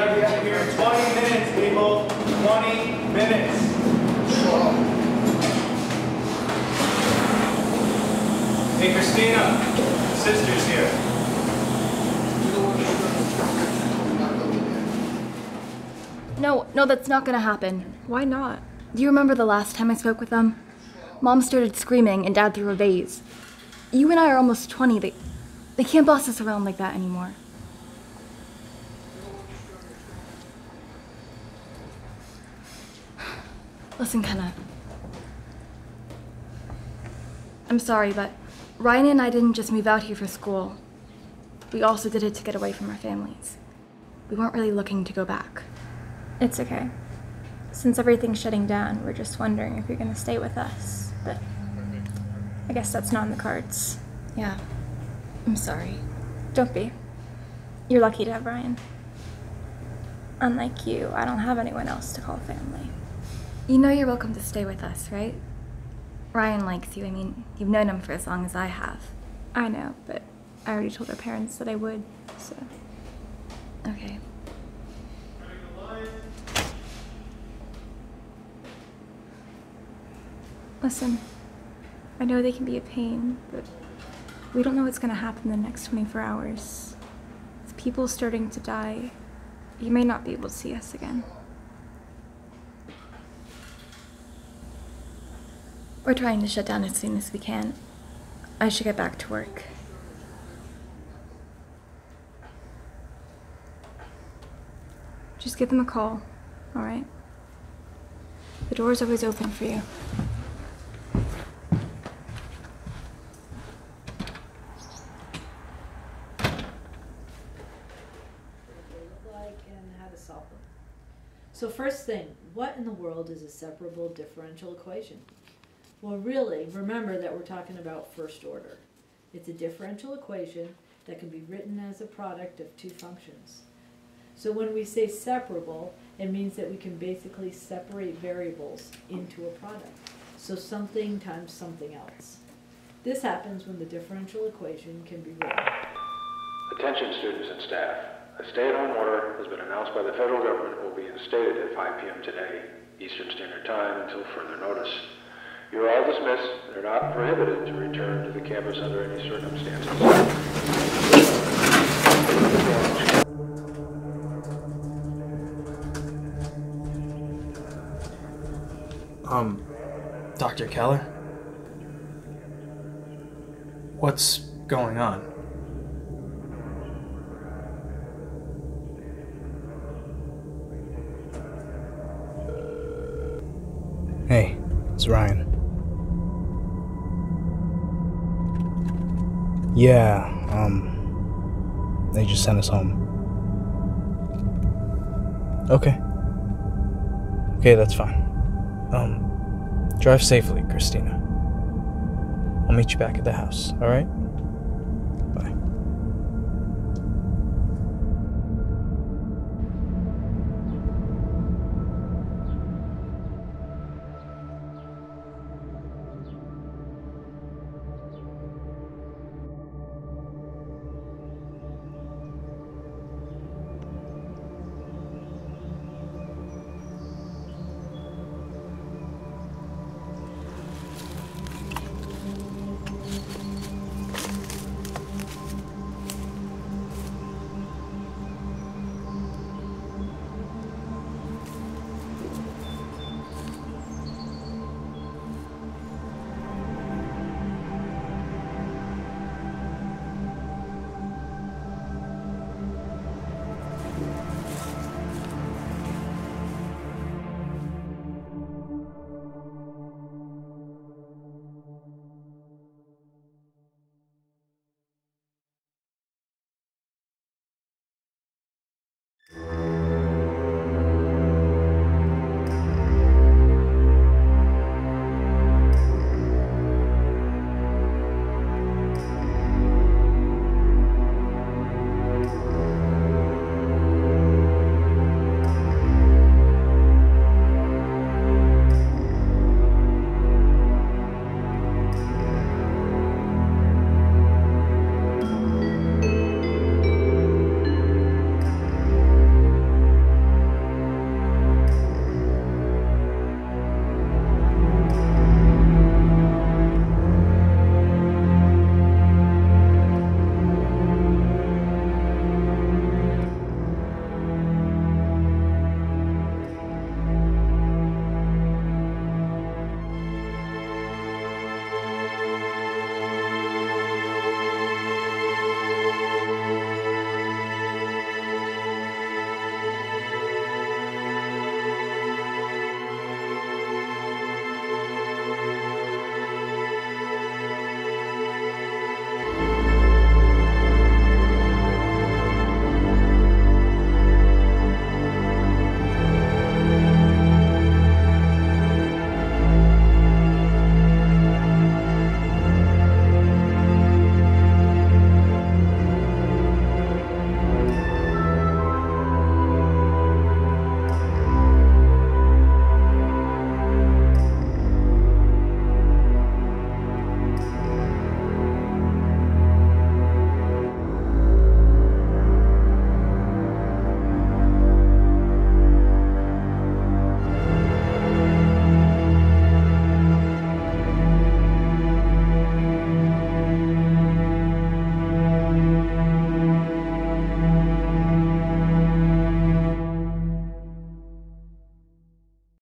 gotta be out of here in 20 minutes, people. 20 minutes. Hey, Kristina. Sister's here. No, that's not gonna happen. Why not? Do you remember the last time I spoke with them? Mom started screaming and Dad threw a vase. You and I are almost 20. They can't boss us around like that anymore. Listen, Kenna. I'm sorry, but Ryan and I didn't just move out here for school. We also did it to get away from our families. We weren't really looking to go back. It's okay. Since everything's shutting down, we're just wondering if you're gonna stay with us. But I guess that's not in the cards. Yeah, I'm sorry. Don't be. You're lucky to have Ryan. Unlike you, I don't have anyone else to call family. You know you're welcome to stay with us, right? Ryan likes you. I mean, you've known him for as long as I have. I know, but I already told our parents that I would, so... Okay. Listen, I know they can be a pain, but we don't know what's gonna happen in the next 24 hours. With people starting to die, you may not be able to see us again. We're trying to shut down as soon as we can. I should get back to work. Just give them a call, all right? The door's always open for you. So first thing, what in the world is a separable differential equation? Well, really, remember that we're talking about first order. It's a differential equation that can be written as a product of two functions. So when we say separable, it means that we can basically separate variables into a product. So something times something else. This happens when the differential equation can be written. Attention students and staff. A stay-at-home order has been announced by the federal government and will be instated at 5 p.m. today, Eastern Standard Time, until further notice. You are all dismissed and are not prohibited to return to the campus under any circumstances. Dr. Keller? What's going on? Hey, it's Ryan. Yeah, they just sent us home. Okay. Okay, that's fine. Drive safely, Kristina. I'll meet you back at the house, alright?